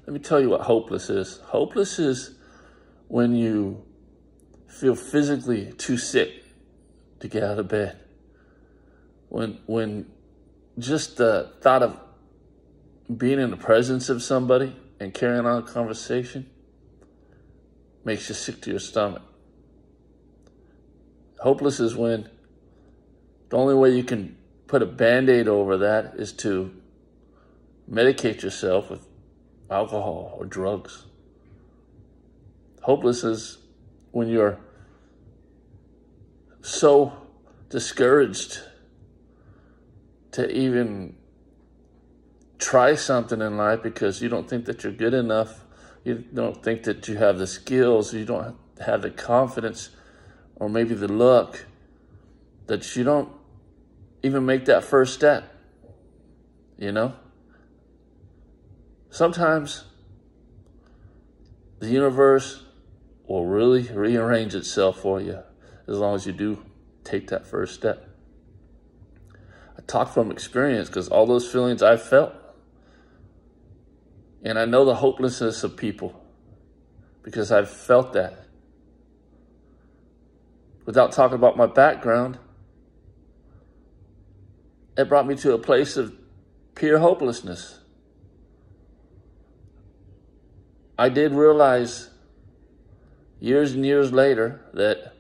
Let me tell you what hopeless is. Hopeless is when you feel physically too sick to get out of bed. When just the thought of being in the presence of somebody and carrying on a conversation makes you sick to your stomach. Hopeless is when the only way you can put a Band-Aid over that is to medicate yourself with alcohol or drugs. Hopeless is when you're so discouraged to even try something in life because you don't think that you're good enough. You don't think that you have the skills. You don't have the confidence or maybe the luck that you don't even make that first step, you know? Sometimes the universe will really rearrange itself for you as long as you do take that first step. I talk from experience because all those feelings I've felt, and I know the hopelessness of people because I've felt that. Without talking about my background, it brought me to a place of pure hopelessness. I did realize years and years later that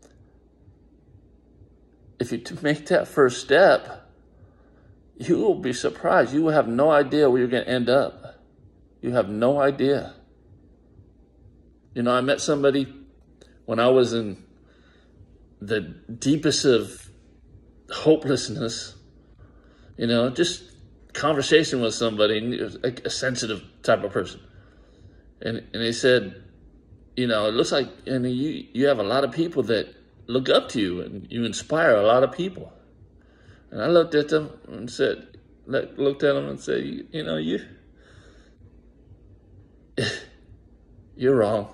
if you make that first step, you will be surprised. You will have no idea where you're going to end up. You have no idea. You know, I met somebody when I was in the deepest of hopelessness, you know, just conversation with somebody, and he was a sensitive type of person. And he said, you know, it looks like, and you have a lot of people that look up to you and you inspire a lot of people. And I looked at them and said, you know, you're wrong.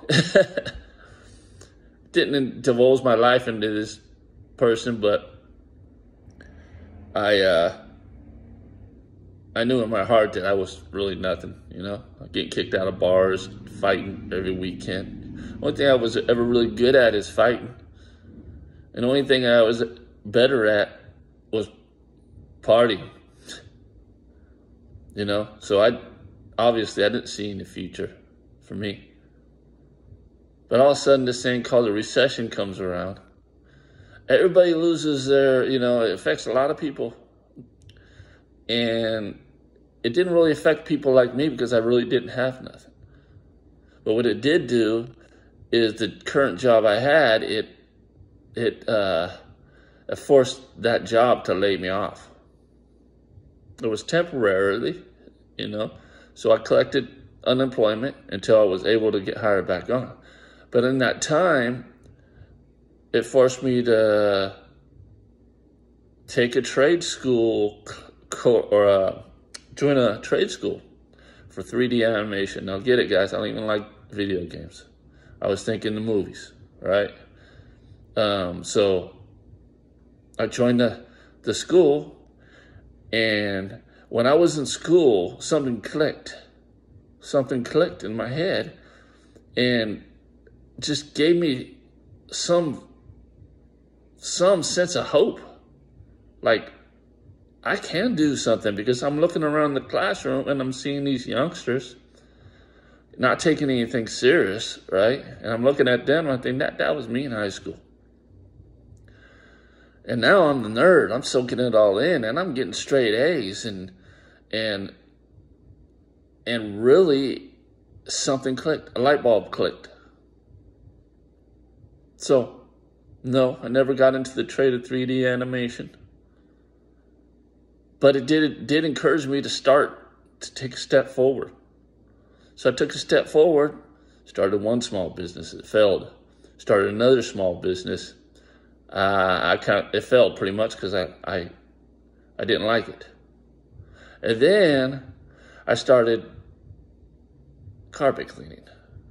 Didn't divulge my life into this person, but I knew in my heart that I was really nothing, you know. Getting kicked out of bars, fighting every weekend. Only thing I was ever really good at is fighting. And the only thing I was better at was partying. You know, so I didn't see any future for me. But all of a sudden, this thing called a recession comes around. Everybody loses their, you know, it affects a lot of people. And it didn't really affect people like me because I really didn't have nothing. But what it did do is the current job I had, it forced that job to lay me off. It was temporarily, you know. So I collected unemployment until I was able to get hired back on. But in that time, it forced me to take a trade school or join a trade school for 3D animation. Now get it, guys, I don't even like video games. I was thinking the movies, right? So I joined the school, and when I was in school, something clicked. Something clicked in my head and just gave me some sense of hope. Like, I can do something, because I'm looking around the classroom and I'm seeing these youngsters not taking anything serious, right? And I'm looking at them and I think that was me in high school. And now I'm the nerd. I'm soaking it all in, and I'm getting straight A's, and really something clicked. A light bulb clicked. So, no, I never got into the trade of 3D animation. But it did encourage me to take a step forward. So I took a step forward, started one small business. It failed. Started another small business. It failed pretty much because I didn't like it. And then I started carpet cleaning.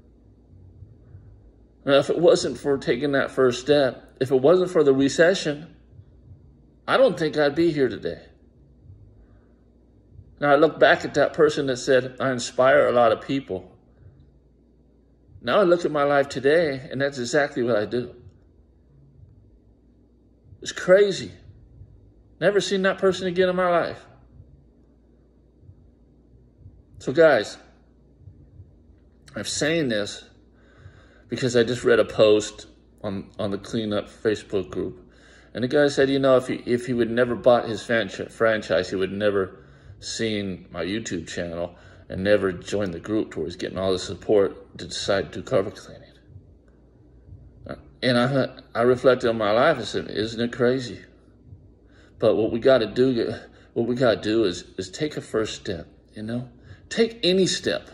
Now, if it wasn't for taking that first step, if it wasn't for the recession, I don't think I'd be here today. Now I look back at that person that said, I inspire a lot of people. Now I look at my life today, and that's exactly what I do. It's crazy. Never seen that person again in my life. So guys, I'm saying this because I just read a post on the Cleanup Facebook group. And the guy said, you know, if he would never bought his franchise, he would never seen my YouTube channel and never joined the group towards getting all the support to decide to do carpet cleaning. And I reflected on my life and said, isn't it crazy? But what we got to do is take a first step, you know? Take any step.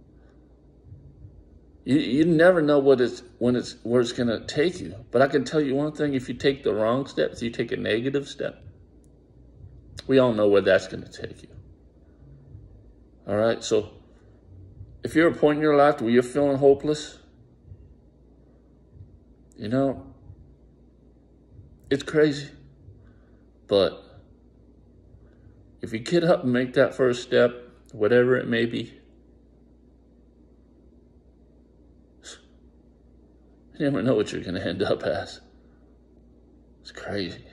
You never know where it's going to take you. But I can tell you one thing, if you take the wrong step, if you take a negative step, we all know where that's going to take you. All right? So if you're at a point in your life where you're feeling hopeless, you know, it's crazy. But if you get up and make that first step, whatever it may be, you never know what you're going to end up as. It's crazy.